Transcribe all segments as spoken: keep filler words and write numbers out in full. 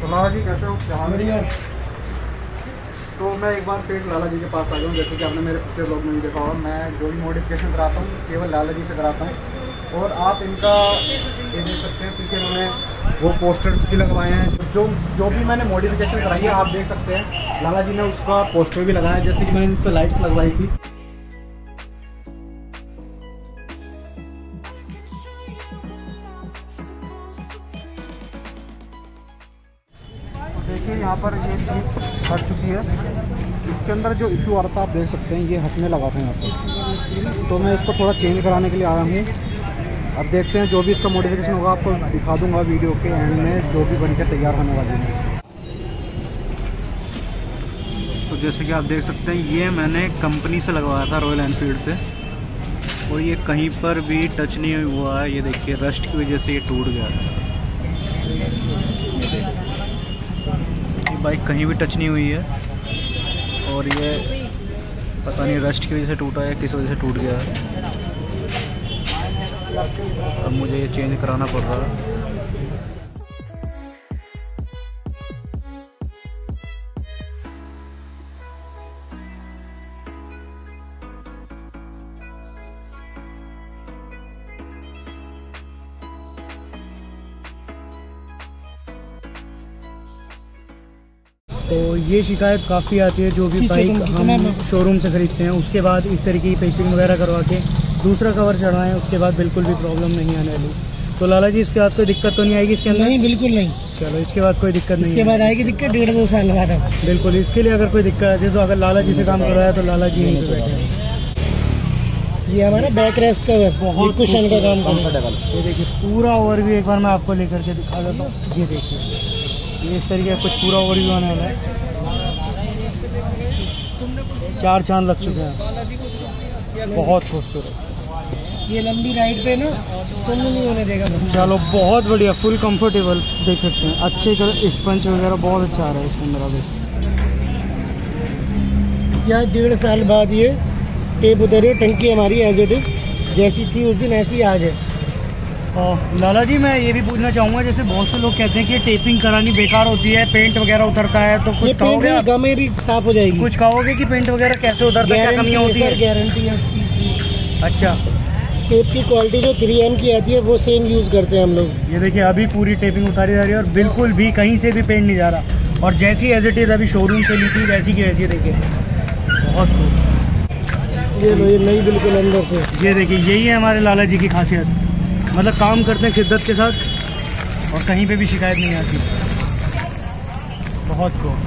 तो लाला जी कैसे हो, क्या हाल है? तो मैं एक बार फिर लाला जी के पास आ गया हूँ। जैसे कि आपने मेरे पिछले ब्लॉग में भी देखा होगा, मैं जो भी मॉडिफिकेशन कराता हूँ केवल लाला जी से कराता हूँ। और आप इनका ये देख सकते हैं, पीछे उन्होंने वो पोस्टर्स भी लगवाए हैं। जो जो भी मैंने मॉडिफिकेशन कराई है आप देख सकते हैं, लाला जी ने उसका पोस्टर भी लगाया। जैसे कि मैंने इनसे लाइट्स लगवाई थी। देखिए यहाँ पर ये चीज़ हट चुकी है। इसके अंदर जो इशू आ रहा था आप देख सकते हैं, ये हटने लगा था यहाँ पर। तो मैं इसको थोड़ा चेंज कराने के लिए आया हूँ। अब देखते हैं जो भी इसका मॉडिफिकेशन होगा आपको दिखा दूंगा वीडियो के एंड में, जो भी बनकर तैयार होने वाली है। तो जैसे कि आप देख सकते हैं, ये मैंने कंपनी से लगवाया था, रॉयल एनफील्ड से। और ये कहीं पर भी टच नहीं हुआ है। ये देखिए रस्ट की वजह से ये टूट गया है। बाइक कहीं भी टच नहीं हुई है। और ये पता नहीं रस्ट की वजह से टूटा है, किस वजह से टूट गया है। अब मुझे ये चेंज कराना पड़ रहा है। तो ये शिकायत काफ़ी आती है, जो भी बाइक हम शोरूम से ख़रीदते हैं उसके बाद इस तरीके की पेस्टिंग वगैरह करवा के दूसरा कवर चढ़वाएं, उसके बाद बिल्कुल भी प्रॉब्लम नहीं आने वाली। तो लाला जी इसके बाद कोई दिक्कत तो नहीं आएगी इसके अंदर? नहीं, बिल्कुल नहीं। चलो इसके बाद कोई दिक्कत नहीं, इसके बाद आएगी दिक्कत डेढ़ दो साल बाद। बिल्कुल, इसके लिए अगर कोई दिक्कत आती है तो अगर लाला जी से काम करवाया तो लाला जी यहीं पे बैठे। ये हमारा बैक रेस्ट कवर बहुत कुशन का काम कंफर्टेबल। ये देखिए पूरा ओवरव्यू एक बार मैं आपको लेकर के दिखा देता हूँ। ये देखिए ये इस तरीके का कुछ पूरा ओवरव्यू आने वाला है। चार चांद लग चुके हैं, बहुत खूबसूरत। ये लंबी राइड पे ना सुन नहीं होने देगा। चलो बहुत बढ़िया, फुल कंफर्टेबल देख सकते हैं। अच्छे कलर स्पंच वगैरह बहुत अच्छा आ रहा है इसके अंदर। अभी यहाँ डेढ़ साल बाद ये टेप उतरी, टंकी हमारी एज इट इज जैसी थी उस दिन ऐसी आज है। और लाला जी मैं ये भी पूछना चाहूँगा, जैसे बहुत से लोग कहते हैं कि टेपिंग करानी बेकार होती है, पेंट वगैरह उतरता है, तो कुछ कहोगे? गमे भी साफ हो जाएगी। कुछ कहोगे कि पेंट वगैरह कैसे उतरता है, क्या कमियाँ होती है? गारंटी है। अच्छा, टेप की क्वालिटी जो थ्री एम की आती है वो सेम यूज़ करते हैं हम लोग। ये देखिए अभी पूरी टेपिंग उतारी जा रही है और बिल्कुल भी कहीं से भी पेंट नहीं जा रहा। और जैसी एज इट इज़ अभी शोरूम से ली थी वैसी की वैसी। देखिए बहुत खूब, ये लो ये नई बिल्कुल अंदर से। ये देखिए यही है हमारे लाला जी की खासियत, मतलब काम करते हैं शिद्दत के साथ और कहीं पे भी शिकायत नहीं आती। बहुत खूब।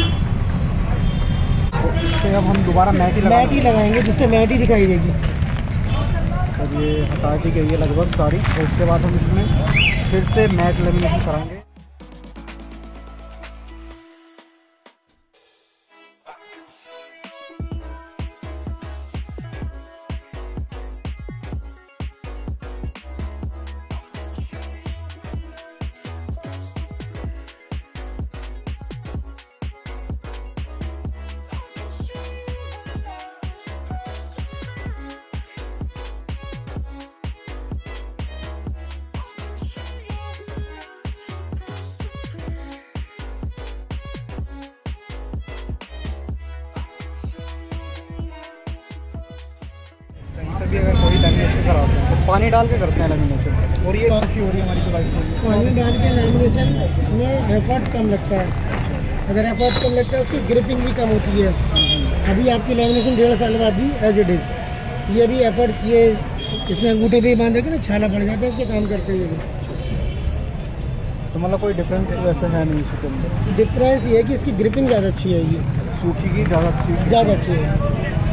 तो अब हम दोबारा मैट ही मैट ही लगाएंगे जिससे मैट ही दिखाई देगी। अब ये हटा दी गई है लगभग सारी, और उसके बाद हम इसमें फिर से मैट लेमिनेशन कराएंगे। भी अगर कोई लैमिनेशन कराते हैं तो पानी डाल के करते हैं लैमिनेशन। और ये अच्छी हो रही है हमारी जो बाइक है, पानी डाल के लैमिनेशन में एफर्ट कम लगता है। अगर एफर्ट कम लगता है उसकी ग्रिपिंग भी कम होती है। अभी आपकी लैमिनेशन डेढ़ साल बाद भी एज इट इज। ये भी एफर्ट, ये इसमें अंगूठे पे बांध के ना छाला पड़ जाता है इसके काम करते हुए भी। तो मतलब कोई डिफरेंस वैसे है नहीं इसके अंदर? डिफरेंस ये है कि इसकी ग्रिपिंग ज़्यादा अच्छी है, ये सूखी की ज़्यादा अच्छी ज़्यादा अच्छी है।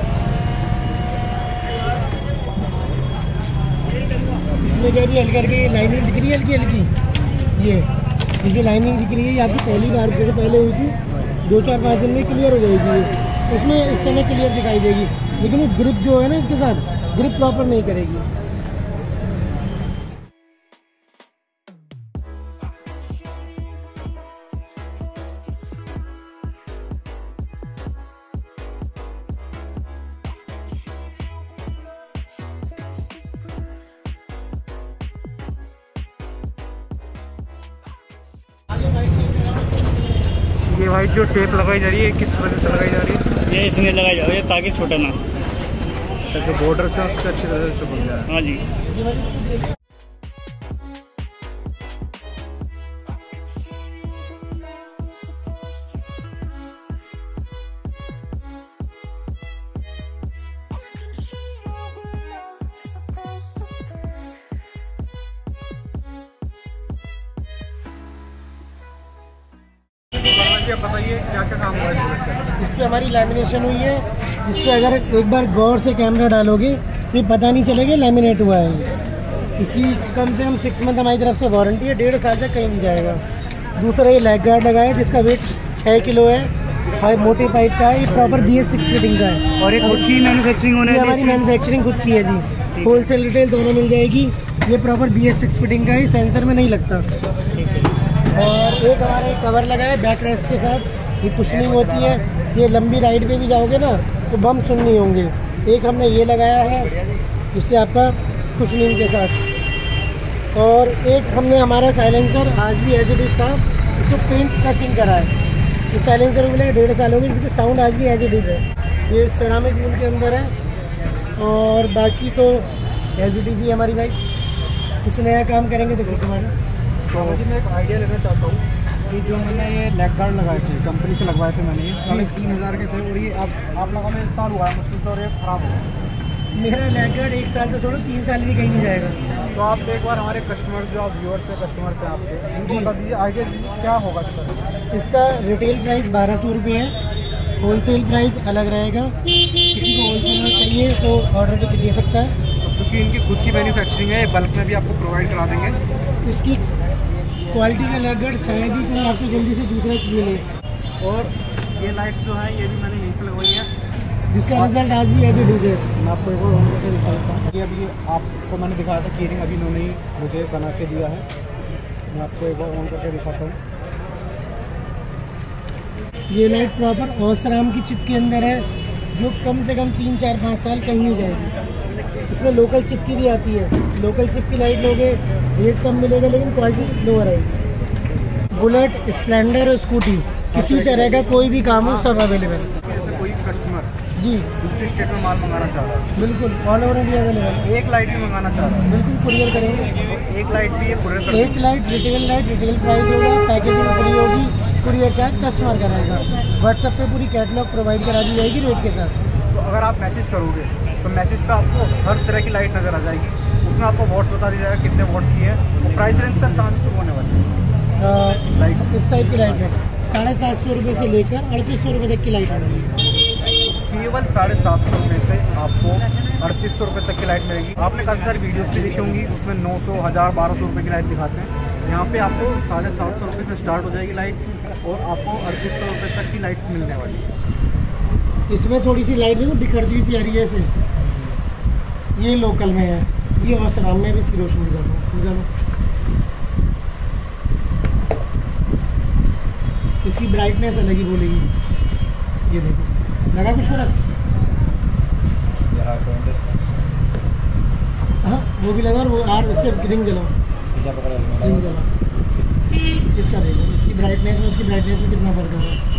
इसमें क्या भी हल्का हल्की लाइनिंग दिख रही है, हल्की हल्की ये ये जो लाइनिंग दिख रही है ये आपकी पहली बार जैसे पहले हुई थी, दो चार पाँच दिन में क्लियर हो जाएगी। ये उसमें इस समय क्लियर दिखाई देगी, लेकिन वो ग्रिप जो है ना इसके साथ ग्रिप प्रॉपर नहीं करेगी। वाइट जो टेप लगाई जा रही है किस वजह से लगाई जा रही है? ये इसमें लगाई जा रही है ताकि छोटा ना, जो बॉर्डर से उसके अच्छी तरह से चिपक जाए। हाँ जी। बताइए क्या क्या काम हुआ है इस पर? हमारी लैमिनेशन हुई है। इस पर अगर एक बार गौर से कैमरा डालोगे तो ये पता नहीं चलेगा लैमिनेट हुआ है। इसकी कम से कम सिक्स मंथ हमारी तरफ से वारंटी है, डेढ़ साल तक कहीं नहीं जाएगा। दूसरा ये लेग गार्ड लगाया है जिसका वेट छः किलो है, हाई मोटे पाइप का है, ये proper B S six fitting का है। और एक खुद की मैन्युफैक्चरिंग होने हमारी मैन्युफैक्चरिंग खुद की है जी, होलसेल रिटेल दोनों मिल जाएगी। ये proper B S six fitting का है, सेंसर में नहीं लगता। और एक हमारा एक कवर लगा है बैक रेस्ट के साथ, ये कुशनिंग होती है। ये लंबी राइड पे भी जाओगे ना तो बम सुन नहीं होंगे। एक हमने ये लगाया है इससे आपका कुशनिंग के साथ। और एक हमने हमारा साइलेंसर आज भी एज इट इज था, इसको पेंट टचिंग करा है। इस साइलेंसर को मिलेगा डेढ़ साल हो गए, इसकी साउंड आज भी एज इट इज है। ये सेरामिक वूल के अंदर है। और बाकी तो एज इट इज ही हमारी बाइक। कुछ नया काम करेंगे तो फिर तुम्हारा। तो मुझे मैं एक आइडिया लेना चाहता हूँ कि जो मैंने ये लेग गार्ड लगाए थे कंपनी से लगवाए थे मैंने, ये साढ़े तीन हज़ार के थे और ये अब आप लोगों में एक साल हुआ है मुश्किल से और ये ख़राब हो गया। मेरा लेग गार्ड एक साल से थोड़ा तीन साल भी कहीं नहीं जाएगा। तो आप एक बार हमारे कस्टमर जो आप व्यूअर्स हैं कस्टमर्स हैं आपके, उनको बता दीजिए आगे क्या होगा इसका। इसका रिटेल प्राइस बारह सौ रुपये है, होलसेल प्राइस अलग रहेगा। किसी को होलसेल में चाहिए तो ऑर्डर करके दे सकता है, क्योंकि इनकी खुद की मैन्युफैक्चरिंग है, बल्क में भी आपको प्रोवाइड करा देंगे। इसकी क्वालिटी का लेग गार्ड शायद ही कोई आपको जल्दी से दूसरा मिले। और ये लाइट जो है ये भी मैंने यहीं से लगवाई है, जिसका रिजल्ट आज भी एज इट इज है। मैं आपको एक और ऑन करके दिखाता हूँ। ये अभी आपको मैंने दिखाया था कीरिंग अभी इन्होंने ही मुझे बना के दिया है। मैं आपको एक बार ऑन करके दिखाता हूँ। ये लाइट प्रॉपर ओसराम की चिप के अंदर है, जो कम से कम तीन चार पाँच साल कहीं नहीं जाएगी। इसमें लोकल चिप की भी आती है, लोकल चिप की लाइट लोगे रेट कम मिलेगा लेकिन क्वालिटी लोअर आएगी। बुलेट, स्प्लेंडर और स्कूटी किसी तरह का कोई भी काम हो सब अवेलेबल। जैसे कोई कस्टमर जी दूसरी स्टेट में माल मंगाना चाह रहा है, बिल्कुल ऑल ओवर इंडिया अवेलेबल, एक लाइट भी मंगाना चाह रहा है, बिल्कुल कुरियर करेंगे। तो एक लाइट भी ये कुरियर कर एक light retail light retail price होगा, पैकेजिंग फ्री होगी, कुरियर चार्ज कस्टमर कराएगा। व्हाट्सएप पे पूरी कैटलॉग प्रोवाइड करा दी जाएगी रेट के साथ। तो अगर आप मैसेज करोगे तो मैसेज पे आपको हर तरह की लाइट नज़र आ जाएगी, उसमें आपको वॉट्स बता दिया जाएगा कितने वॉट्स की है और प्राइस रेंज सर कहाँ से शुरू होने वाली है। लाइट इस टाइप की लाइट है साढ़े सात सौ रुपये से लेकर अड़तीस सौ रुपये तक की लाइट मिलेगी। केवल साढ़े सात सौ रुपये से आपको अड़तीस सौ रुपये तक की लाइट मिलेगी। आपने काफ़ी सारी वीडियोस भी देखी होंगी, उसमें नौ सौ हज़ार बारह सौ रुपये की लाइट दिखाते हैं। यहाँ पे आपको साढ़े सात सौ रुपये से स्टार्ट हो जाएगी लाइट और आपको अड़तीस सौ रुपये तक की लाइट मिलने वाली है। इसमें थोड़ी सी लाइट देखो बिखरती सी आ रही है ऐसे, ये लोकल में है, ये ओसराम में भी इसकी रोशनी निकालो निकालो। इसकी ब्राइटनेस अलग ही बोलेगी, ये देखो लगा कुछ फर्क। हाँ वो भी लगा और वो आर इसके रिंग जलाओ रिंग जलाओ, इसका देखो इसकी ब्राइटनेस में उसकी ब्राइटनेस में कितना फर्क आ रहा है।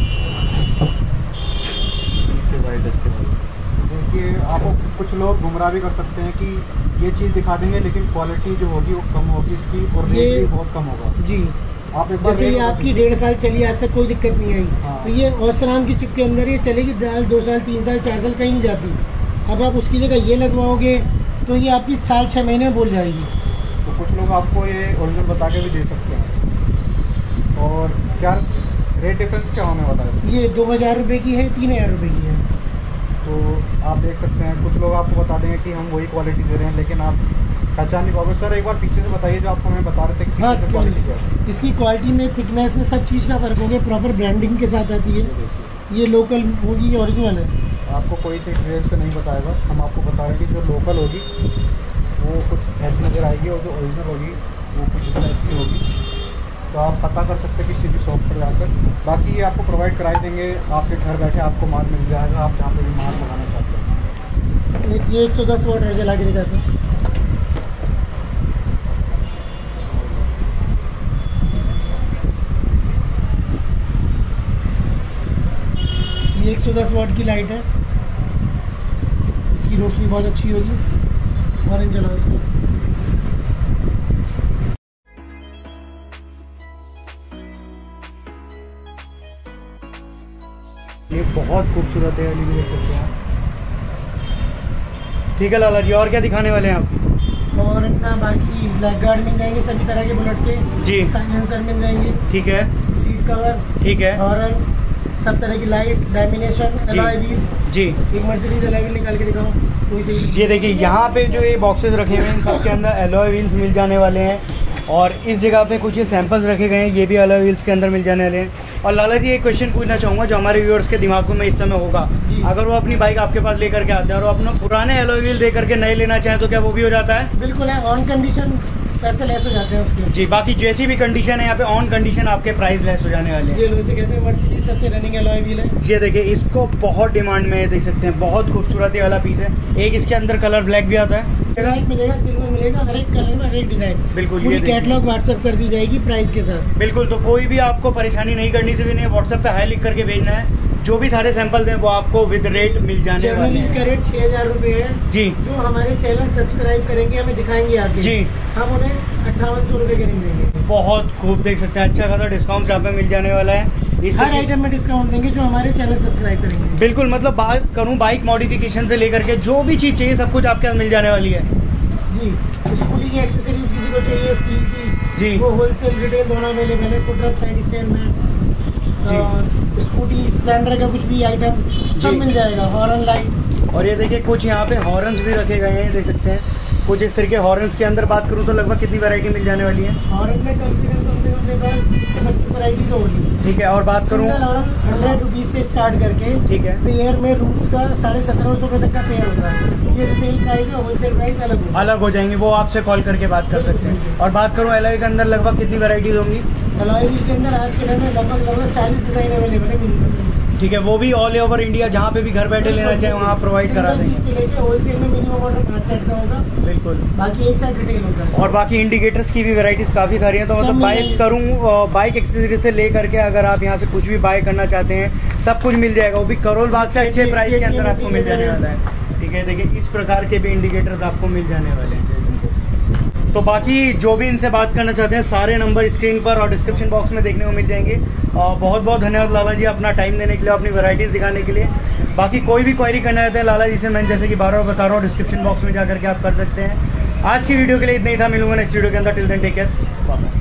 देखिए आपको कुछ लोग गुमराह भी कर सकते हैं कि ये चीज़ दिखा देंगे लेकिन क्वालिटी जो होगी वो कम होगी इसकी और रेट भी बहुत कम होगा। जी आप एक बार जैसे ये आपकी डेढ़ साल चली आज तक कोई दिक्कत नहीं आई। हाँ। तो ये ओसराम की चिप के अंदर ये चलेगी साल दो साल तीन साल चार साल कहीं नहीं जाती। अब आप उसकी जगह ये लगवाओगे तो ये आपकी साल छः महीने में बोल जाएगी। तो कुछ लोग आपको ये ओरिजिनल बता के भी दे सकते हैं। और क्या रेट डिफरेंस क्या होने वाला है? ये दो हज़ार रुपये की है, तीन हज़ार रुपये की है। तो आप देख सकते हैं कुछ लोग आपको बता देंगे कि हम वही क्वालिटी दे रहे हैं लेकिन आप पहचान नहीं पाओगे। सर एक बार पीछे से बताइए जो आपको हमें बता रहे थे कि हाँ क्वालिटी क्या है। इसकी क्वालिटी में थिकनेस में सब चीज़ का फ़र्क हो गया, प्रॉपर ब्रांडिंग के साथ आती है। ये लोकल होगी, ये ओरिजिनल है। आपको कोई रेट से नहीं बताएगा, हम आपको बता रहे हैं कि जो लोकल होगी वो कुछ ऐसी नज़र आएगी और जो ओरिजिनल होगी वो कुछ इस टाइप की होगी। तो आप पता कर सकते हैं किसी भी शॉप पर जाकर। बाकी ये आपको प्रोवाइड कराई देंगे, आपके घर बैठे आपको माल मिल जाएगा आप जहाँ पे भी माल मंगाना चाहते हैं। एक ये एक सौ दस वोट जला के दिखाते हैं। सौ दस वाट की लाइट है, इसकी रोशनी बहुत अच्छी होगी। ऑरेंज जलाओ इसको। ये बहुत खूबसूरत है, एलईडी देख सकते हैं आप। ठीक है लाला जी, और क्या दिखाने वाले हैं आप? और इतना बाकी ब्लैक गार्ड मिल जाएंगे सभी तरह के बुलेट के जी। साइलेंसर मिल जाएंगे, ठीक है। सीट कवर, ठीक है। हॉर्न, सब तरह की लाइट, लैमिनेशन, अलॉय व्हील जी। एक मर्सिडीज अलॉय व्हील निकाल के दिखाओ कोई सी। ये देखिए यहाँ पे जो ये बॉक्सेस रखे हुए हैं सबके अंदर अलॉय व्हील्स मिल जाने वाले हैं, और इस जगह पे कुछ ये सैंपल्स रखे गए हैं, ये भी अलॉय व्हील्स के अंदर मिल जाने वाले हैं। और लाला जी एक क्वेश्चन पूछना चाहूँगा जो हमारे व्यूअर्स के दिमाग में इस समय होगा, अगर वो अपनी बाइक आपके पास लेकर के आते हैं और वो अपना पुराने अलॉय व्हील दे करके नए लेना चाहें तो क्या वो भी हो जाता है? बिल्कुल है, ऑन कंडीशन पैसे लेस हो जाते हैं उसके। जी, बाकी जैसी भी कंडीशन है यहाँ पे ऑन कंडीशन आपके प्राइस लेस हो जाने वाले हैं। ये लोग इसे कहते हैं मर्सिडीज सबसे रनिंग अलॉय व्हील है। ये देखिए इसको बहुत डिमांड में है, देख सकते हैं बहुत खूबसूरत ये वाला पीस है। एक इसके अंदर कलर ब्लैक भी आता है, ब्लैक मिलेगा, सिल्वर मिलेगा, हर एक कलर में हर एक डिजाइन। बिल्कुल, पूरी ये देखिए। कैटलॉग व्हाट्सएप कर दी जाएगी प्राइस के साथ। बिल्कुल, तो कोई भी आपको परेशानी नहीं करनी से भी नहीं, व्हाट्सएप पे हाई लिख करके भेजना है। जो भी सारे सैंपल हैं वो आपको विद रेट मिल जाने वाले जनरली हैं। इसका रेट छः हज़ार रुपये है जी। जो हमारे चैनल सब्सक्राइब करेंगे हमें दिखाएंगे आगे जी। हम उन्हें अट्ठावन सौ रुपये के रिंग देंगे। बहुत खूब, देख सकते हैं अच्छा खासा डिस्काउंट यहाँ पे मिल जाने वाला है। इस हर तरीके- आइटम में डिस्काउंट देंगे जो हमारे चैनल सब्सक्राइब करेंगे। बिल्कुल, मतलब बात करूँ बाइक मॉडिफिकेशन से लेकर के जो भी चीज़ चाहिए सब कुछ आपके पास मिल जाने वाली है। जी, स्कूटी की एक्सेसरीज किसी को चाहिए स्टील की जी। वो होलसेल रिटेल दोनों अवेलेबल है। फुटरफ साइड स्टैंड में स्कूटी स्प्लेंडर का कुछ भी आइटम सब जी। मिल जाएगा। हॉर्न लाइट, और ये देखिए कुछ यहाँ पे हॉर्न्स भी रखे गए हैं, देख सकते हैं कुछ इस तरीके हॉर्न्स के अंदर बात करूँ तो लगभग कितनी वैरायटी मिल जाने वाली है? हॉर्न में कम से कम कम से कम मेरे पास बीस से पच्चीस वैरायटी तो होगी। ठीक है, और बात करूँ सिंगल हॉर्न हंड्रेड रुपीज़ से स्टार्ट करके ठीक है पेयर में रूट्स का साढ़े सत्रह सौ रुपये तक का पेयर होता है। ये रिटेल प्राइस है, होलसेल प्राइस अलग होगा। अलग हो जाएंगे, वो आपसे कॉल करके बात कर सकते हैं। और बात करूँ एलॉय के अंदर लगभग कितनी वैरायटीज होंगी? अलॉय व्हील के अंदर आज के टाइम में लगभग लगभग चालीस डिजाइन अवेलेबल है मिनिमम। ठीक है, वो भी ऑल ओवर इंडिया जहाँ पे भी घर बैठे लेना चाहे वहाँ प्रोवाइड करा सिंगल पीस देंगे। से लेके होलसेल में मिनिमम ऑर्डर पाँच सेट का होगा, बिल्कुल, बाकी एक सेट रिटेल होता है। और बाकी इंडिकेटर्स की भी वैरायटीज काफ़ी सारी हैं। तो सब मतलब मिल बाइक जाएंगे। करूँ बाइक एक्सेसरीज से ले करके अगर आप यहाँ से कुछ भी बाय करना चाहते हैं सब कुछ मिल जाएगा, वो भी करोल बाग से अच्छे प्राइस के अंदर आपको मिल जाने वाला है। ठीक है, देखिए इस प्रकार के भी इंडिकेटर्स आपको मिल जाने वाले हैं। तो बाकी जो भी इनसे बात करना चाहते हैं सारे नंबर स्क्रीन पर और डिस्क्रिप्शन बॉक्स में देखने को मिल जाएंगे। और बहुत बहुत धन्यवाद लाला जी अपना टाइम देने के लिए, अपनी वैरायटीज़ दिखाने के लिए। बाकी कोई भी क्वेरी करना चाहते हैं लाला जी से, मैं जैसे कि बार बार बता रहा हूँ डिस्क्रिप्शन बॉक्स में जा करके आप कर सकते हैं। आज की वीडियो के लिए इतना ही था, मिलूंगा नेक्स्ट वीडियो के अंदर। Till then take care, bye.